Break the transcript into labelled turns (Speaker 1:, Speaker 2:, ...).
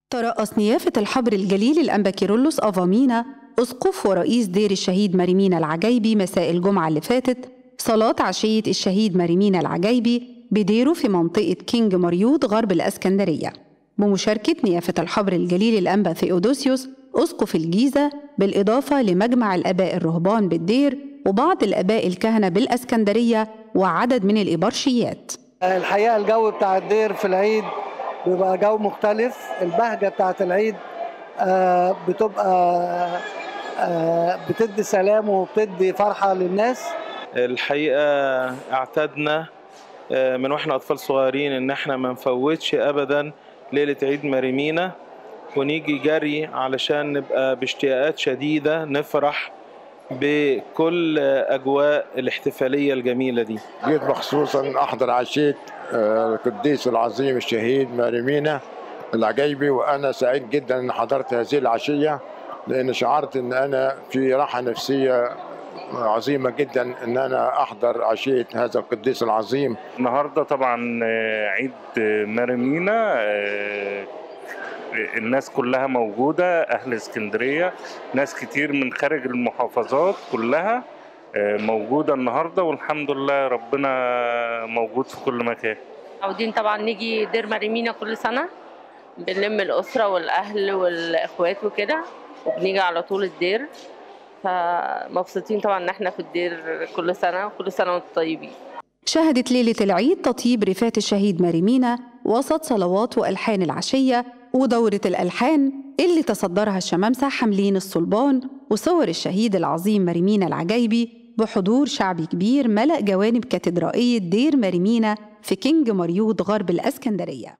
Speaker 1: ترأس نيافة الحبر الجليل الأنبا كيرلس أفامينا أسقف ورئيس دير الشهيد ماريمينا العجيبي مساء الجمعة اللي فاتت صلاة عشية الشهيد ماريمينا العجيبي بديره في منطقة كينج مريوط غرب الإسكندرية، بمشاركة نيافة الحبر الجليل الأنبا ثيودوسيوس أسقف الجيزة، بالإضافة لمجمع الآباء الرهبان بالدير وبعض الآباء الكهنة بالإسكندرية وعدد من الإبرشيات.
Speaker 2: الحقيقة الجو بتاع الدير في العيد بيبقى جو مختلف، البهجة بتاعت العيد بتبقى بتدي سلام وبتدي فرحة للناس.
Speaker 3: الحقيقة اعتدنا من واحنا أطفال صغيرين إن احنا ما نفوتش أبدا ليلة عيد ماريمينا، ونيجي جري علشان نبقى باشتياقات شديدة نفرح بكل أجواء الاحتفالية الجميلة دي.
Speaker 4: جيت مخصوصا أحضر عشية القديس العظيم الشهيد ماريمينا العجيبي، وأنا سعيد جدا أن حضرت هذه العشية، لأن شعرت أن أنا في راحة نفسية عظيمة جدا أن أنا أحضر عشية هذا القديس العظيم.
Speaker 5: النهارده طبعا عيد ماريمينا، الناس كلها موجودة، أهل اسكندرية، ناس كتير من خارج المحافظات كلها موجودة النهارده، والحمد لله ربنا موجود في كل مكان.
Speaker 6: عاوزين طبعا نيجي دير ماريمينا كل سنة، بنلم الأسرة والأهل والإخوات وكده، وبنيجي على طول الدير، فمبسوطين طبعا ان احنا في الدير كل سنة، وكل سنة وانتم طيبين.
Speaker 1: شهدت ليلة العيد تطيب رفات الشهيد ماريمينا وسط صلوات وألحان العشية ودورة الألحان اللي تصدرها الشمامسة حاملين الصلبان وصور الشهيد العظيم ماريمينا العجيبي بحضور شعبي كبير ملأ جوانب كاتدرائية دير ماريمينا في كينج مريوط غرب الإسكندرية.